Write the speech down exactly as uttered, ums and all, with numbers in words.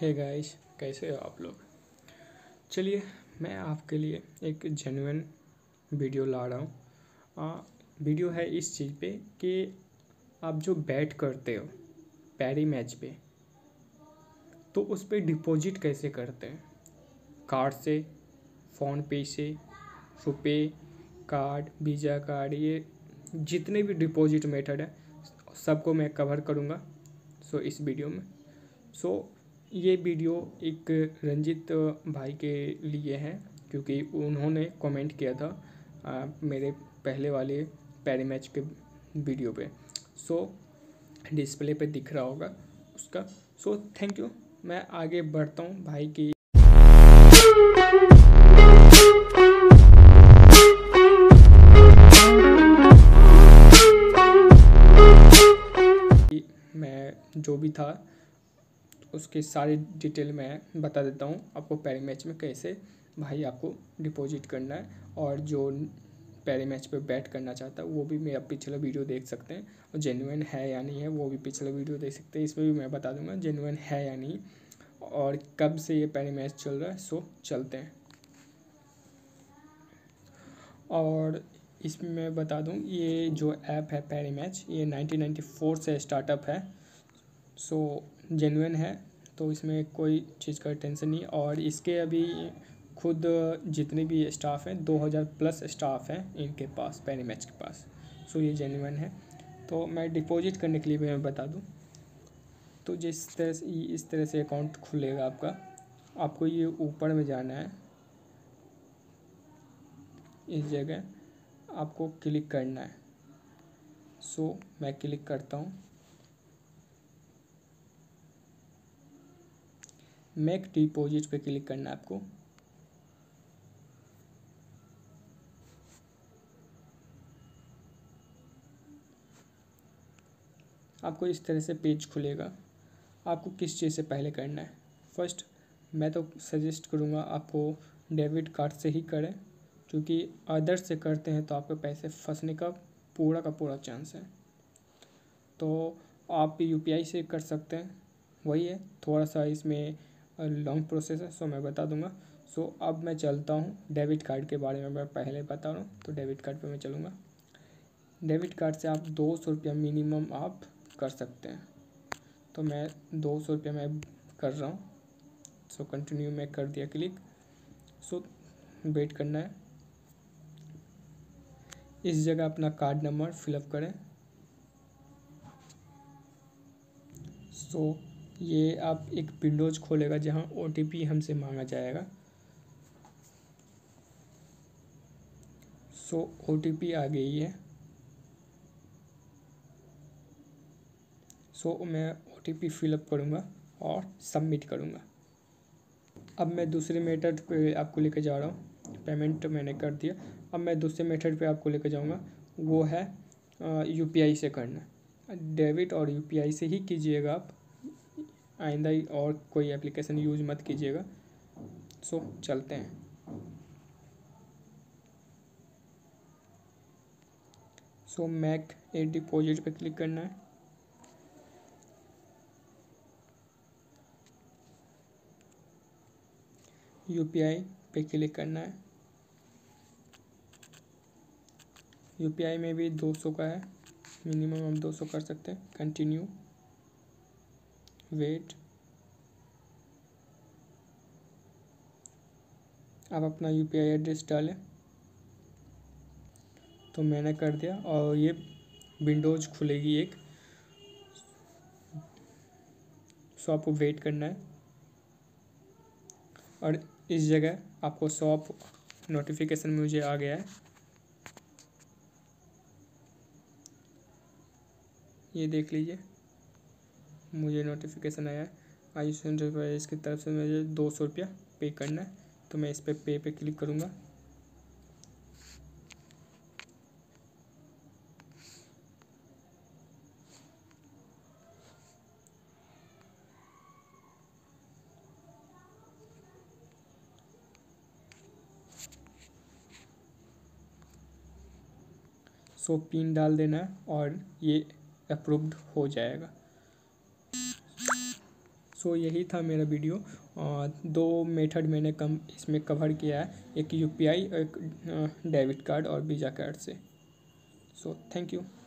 Hey guys, कैसे हो आप लोग। चलिए मैं आपके लिए एक जेन्युइन वीडियो ला रहा हूँ। वीडियो है इस चीज़ पे कि आप जो बैट करते हो पैरी मैच पे, तो उस पे डिपॉजिट कैसे करते हैं। कार्ड से, फ़ोन पे से, रुपए कार्ड, वीज़ा कार्ड, ये जितने भी डिपॉजिट मेथड है सबको मैं कवर करूँगा सो इस वीडियो में। सो ये वीडियो एक रंजित भाई के लिए है क्योंकि उन्होंने कमेंट किया था आ, मेरे पहले वाले पैरी मैच के वीडियो पे। सो डिस्प्ले पे दिख रहा होगा उसका। So thank you. मैं आगे बढ़ता हूँ भाई की। मैं जो भी था उसके सारी डिटेल मैं बता देता हूँ आपको पैरी मैच में कैसे भाई आपको डिपॉजिट करना है। और जो पैरी मैच पे बैट करना चाहता है वो भी मेरा पिछला वीडियो देख सकते हैं, और जेन्युइन है या नहीं है वो भी पिछला वीडियो देख सकते हैं। इसमें भी मैं बता दूंगा जेन्युइन है या नहीं और कब से ये पैरी मैच चल रहा है। सो चलते हैं। और इसमें मैं बता दूं ये जो ऐप है पैरी मैच, ये नाइनटीन नाइंटी फोर से स्टार्टअप है। सो जेन्युइन है, तो इसमें कोई चीज़ का टेंशन नहीं। और इसके अभी खुद जितने भी स्टाफ हैं दो हज़ार प्लस स्टाफ हैं इनके पास, पैरी मैच के पास। सो ये जेन्युइन है। तो मैं डिपॉजिट करने के लिए भी मैं बता दूं, तो जिस तरह से इस तरह से अकाउंट खुलेगा आपका। आपको ये ऊपर में जाना है, इस जगह आपको क्लिक करना है। सो मैं क्लिक करता हूँ। मेक डिपॉजिट पे क्लिक करना है आपको। आपको इस तरह से पेज खुलेगा। आपको किस चीज़ से पहले करना है। फर्स्ट मैं तो सजेस्ट करूँगा आपको डेबिट कार्ड से ही करें, क्योंकि अदर से करते हैं तो आपके पैसे फंसने का पूरा का पूरा चांस है। तो आप यूपीआई से कर सकते हैं, वही है। थोड़ा सा इसमें लॉन्ग प्रोसेस है, सो मैं बता दूंगा। सो अब मैं चलता हूँ डेबिट कार्ड के बारे में मैं पहले बता रहा हूँ, तो डेबिट कार्ड पे मैं चलूँगा। डेबिट कार्ड से आप दो सौ रुपया मिनिमम आप कर सकते हैं, तो मैं दो सौ रुपया मैं कर रहा हूँ। सो कंटिन्यू मैं कर दिया क्लिक। सो वेट करना है। इस जगह अपना कार्ड नंबर फिलअप करें। सो ये आप एक विंडोज़ खोलेगा जहाँ ओटीपी हमसे मांगा जाएगा। सो ओटीपी आ गई है। सो मैं ओटीपी फिलअप करूँगा और सबमिट करूँगा। अब मैं दूसरे मेथड पे आपको लेकर जा रहा हूँ। पेमेंट मैंने कर दिया। अब मैं दूसरे मेथड पे आपको लेकर जाऊँगा, वो है यूपीआई से करना। डेबिट और यूपीआई से ही कीजिएगा आप, आइंदा और कोई एप्लीकेशन यूज मत कीजिएगा। सो चलते हैं। सो मैक ए डिपॉजिट पे क्लिक करना है। यूपीआई पे क्लिक करना है। यूपीआई में भी दो सौ का है, मिनिमम हम दो सौ कर सकते हैं। Continue, wait. आप अपना यूपीआई एड्रेस डालें, तो मैंने कर दिया और ये विंडोज़ खुलेगी एक। सो आपको वेट करना है। और इस जगह आपको शॉप नोटिफिकेशन मुझे आ गया है, ये देख लीजिए, मुझे नोटिफिकेशन आया है। आयुष एंटरप्राइज की तरफ से मुझे दो सौ रुपया पे करना है, तो मैं इस पर पे पे क्लिक करूँगा। सो पिन डाल देना है और ये अप्रूव्ड हो जाएगा। सो यही था मेरा वीडियो। और दो मेथड मैंने कम इसमें कवर किया है, एक यूपीआई और एक डेबिट कार्ड और वीज़ा कार्ड से। So thank you.